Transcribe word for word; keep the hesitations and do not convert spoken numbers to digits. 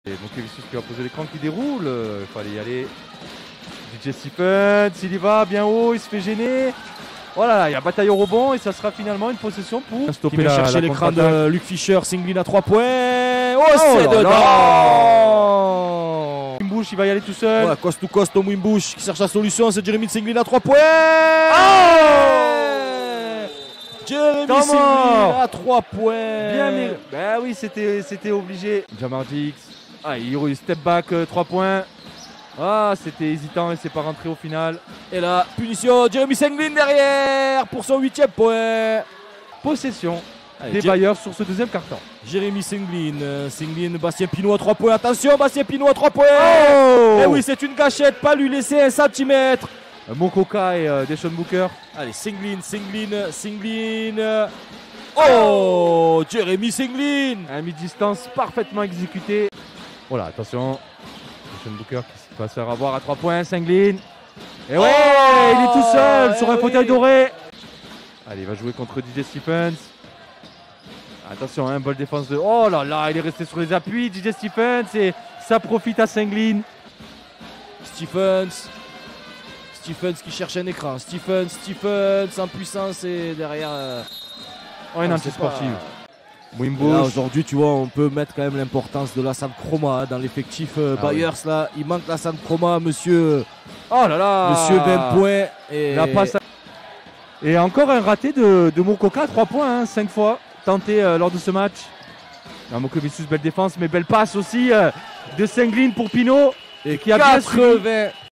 Et donc Vinicius qui va poser l'écran qui déroule, il fallait y aller. D J Stephens, il y va bien haut, il se fait gêner. Voilà, il y a bataille au rebond et ça sera finalement une possession pour stopper la, chercher l'écran de Luc Fischer. Singlin à trois points. Oh, oh c'est dedans. Wimbush, il va y aller tout seul. Voilà, coast to coast au Wimbush qui cherche la solution. C'est Jérémy Singlin à trois points. Oh, Jérémy Singlin à trois points. Bien mis. Ben oui, c'était c'était obligé. Jamar Dix. Ah, il step back trois points. Ah, c'était hésitant et c'est pas rentré au final. Et là, punition, Jérémy Singlin derrière pour son huitième point. Possession Allez, des Jé Bayers sur ce deuxième carton. Jérémy Singlin, Singlin, Bastien Pinot à trois points. Attention, Bastien Pinot à trois points. Oh, et oui, c'est une gâchette, pas lui laisser un centimètre. Mokoka et euh, Deshaun Booker. Allez, Singlin, Singlin, Singlin. Oh, Jérémy Singlin. Un mi-distance parfaitement exécuté. Voilà, attention. Deshaun Booker qui va se faire avoir à trois points. Singlin. Et ouais, oh, il est tout seul sur un oui. fauteuil doré. Allez, il va jouer contre D J Stephens. Attention, un hein, ball défense de... Oh là là, il est resté sur les appuis, D J Stephens, et ça profite à Singlin. Stephens. Stephens qui cherche un écran. Stephens, Stephens en puissance et derrière... Euh... Oh, une anti-sportive. Wimbush. Aujourd'hui, tu vois, on peut mettre quand même l'importance de la Sam Chroma dans l'effectif euh, ah Bayers. Oui. Là, il manque la Sam Chroma, monsieur... Oh là là, monsieur vingt points. Et... La passe à... Et encore un raté de, de Mokoka, trois points, hein, cinq fois tenté euh, lors de ce match. Mokovicius, belle défense, mais belle passe aussi euh, de Singlin pour Pinot. Et qui a quatre-vingts.